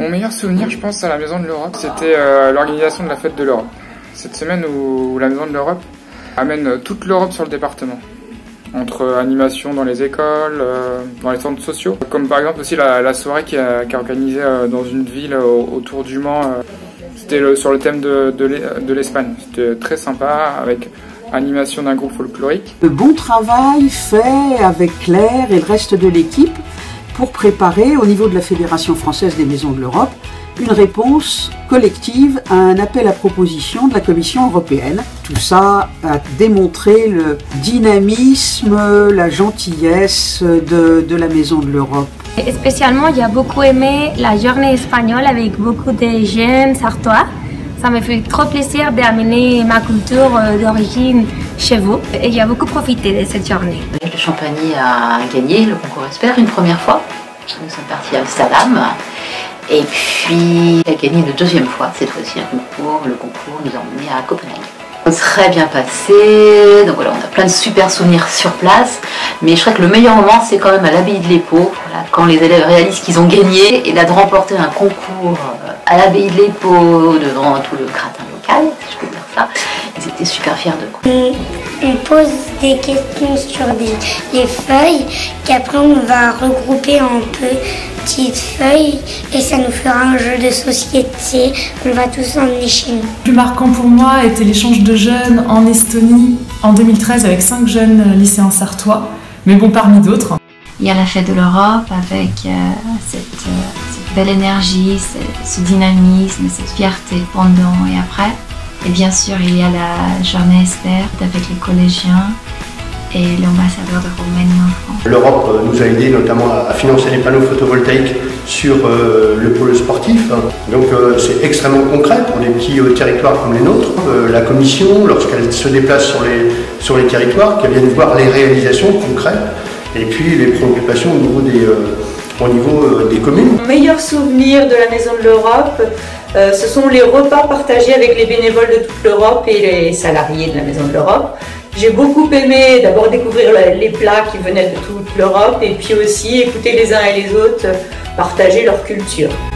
Mon meilleur souvenir, je pense, à la Maison de l'Europe, c'était l'organisation de la fête de l'Europe. Cette semaine où la Maison de l'Europe amène toute l'Europe sur le département. Entre animations dans les écoles, dans les centres sociaux. Comme par exemple aussi la soirée qui est organisée dans une ville autour du Mans. C'était sur le thème de l'Espagne. C'était très sympa avec animation d'un groupe folklorique. Le bon travail fait avec Claire et le reste de l'équipe pour préparer au niveau de la Fédération française des maisons de l'Europe une réponse collective à un appel à proposition de la Commission européenne. Tout ça a démontré le dynamisme, la gentillesse de la Maison de l'Europe. Et spécialement, j'ai beaucoup aimé la journée espagnole avec beaucoup de jeunes sartois. Ça me fait trop plaisir d'amener ma culture d'origine chez vous. Et j'ai beaucoup profité de cette journée. Le Champagny a gagné le concours Expert une première fois. Nous sommes partis à Amsterdam. Et puis, il a gagné une deuxième fois, cette fois-ci un concours. Le concours nous a emmenés à Copenhague. Très bien passé, donc voilà, on a plein de super souvenirs sur place, mais je crois que le meilleur moment c'est quand même à l'abbaye de l'Épau, voilà, quand les élèves réalisent qu'ils ont gagné, et là de remporter un concours à l'abbaye de l'Épau devant tout le gratin local, si je peux dire ça, ils étaient super fiers d'eux. On pose des questions sur des feuilles qu'après on va regrouper en petites feuilles et ça nous fera un jeu de société qu'on va tous emmener chez nous. Le plus marquant pour moi était l'échange de jeunes en Estonie en 2013 avec 5 jeunes lycéens sartois, mais bon parmi d'autres. Il y a la fête de l'Europe avec cette belle énergie, ce dynamisme, cette fierté pendant et après. Et bien sûr, il y a la journée Expert avec les collégiens et l'ambassadeur de Roumanie en France. L'Europe nous a aidé notamment à financer les panneaux photovoltaïques sur le pôle sportif. Donc c'est extrêmement concret pour des petits territoires comme les nôtres. La Commission, lorsqu'elle se déplace sur les territoires, qu'elle vienne voir les réalisations concrètes et puis les préoccupations au niveau des communes. Mon meilleur souvenir de la Maison de l'Europe, ce sont les repas partagés avec les bénévoles de toute l'Europe et les salariés de la Maison de l'Europe. J'ai beaucoup aimé d'abord découvrir les plats qui venaient de toute l'Europe et puis aussi écouter les uns et les autres partager leur culture.